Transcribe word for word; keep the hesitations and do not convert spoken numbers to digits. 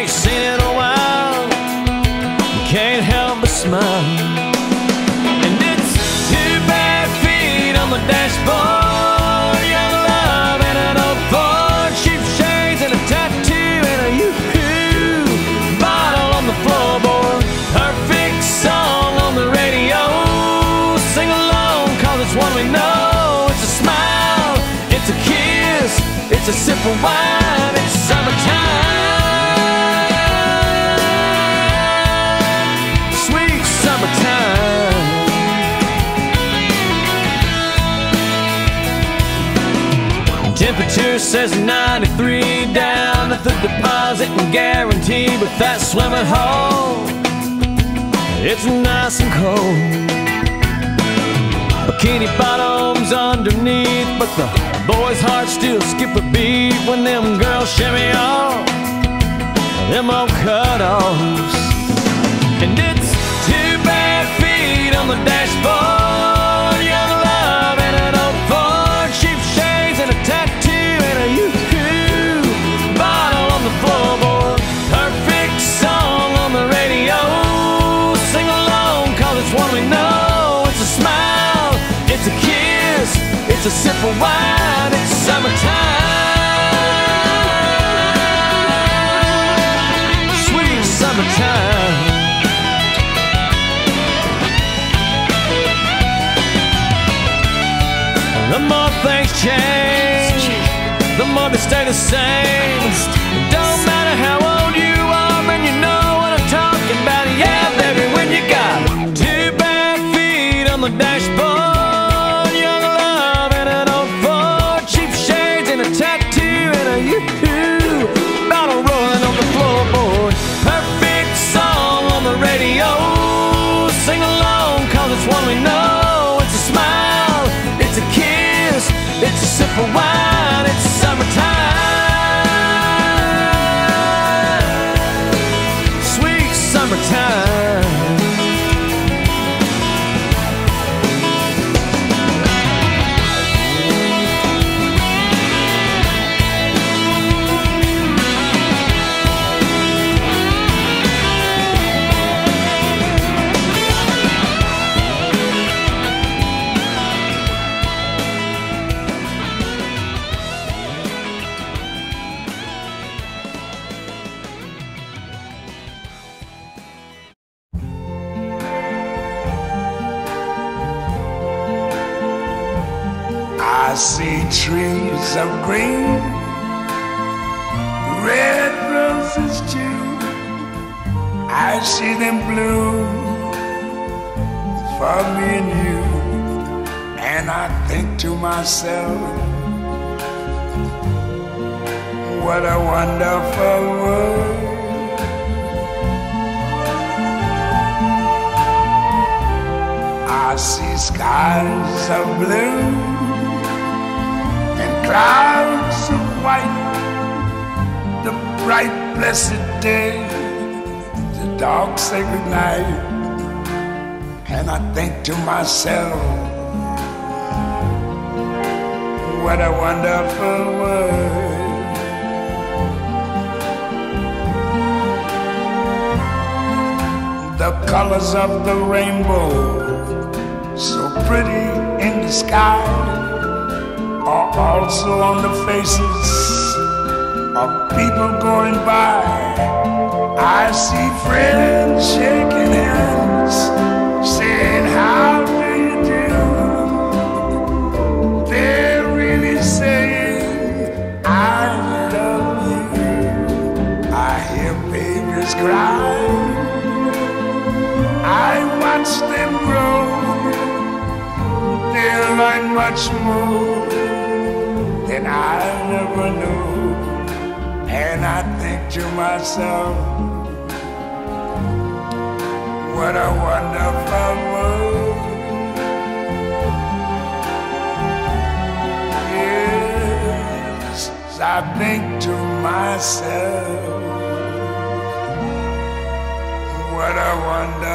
ain't seen in a while. Can't help but smile. And it's two bad feet on the dashboard, young love and an old Ford, cheap shades and a tattoo and a yoo-hoo bottle on the floorboard. Perfect song on the radio. Sing along, cause it's one we know. It's a smile, it's a kiss, it's a sip of wine, it's summertime, sweet summertime. Temperature says ninety-three down at the deposit and guarantee, but that swimming hole, it's nice and cold. Bikini bottoms underneath, but the boys' hearts still skip a beat when them girls shimmy off them old cut-offs. And it's two bad feet on the dashboard, young love and an old Ford, cheap shades and a tattoo and a yoo-hoo bottle on the floorboard. Perfect song on the radio. Sing along, cause it's one we know. It's a smile, it's a kiss, it's a sip of wine, it's summertime, sweet summertime. The more things change, the more they stay the same. Don't matter how old you are, man, you know what I'm talking about. Yeah, baby, when you got two bad feet on the dashboard, young love and an old Ford, cheap shades and a tattoo and a yoo-hoo bottle rolling on the floorboard. Perfect song on the radio. Sing along, cause it's one we know. It's a smile, it's a kiss, it's a sip of wine, it's summertime, sweet summertime. I see trees of green, red roses too. I see them bloom for me and you. And I think to myself, what a wonderful world. I see skies of blue and clouds of white, the bright blessed day, the dark sacred night. And I think to myself, what a wonderful world. The colors of the rainbow, so pretty in the sky, are also on the faces of people going by. I see friends shaking hands, saying, how do you do? They're really saying, I love you. I hear babies cry, I watch them grow. They'll learn much more than I never knew. And I think to myself, what a wonderful world. Yes, I think to myself, what a wonderful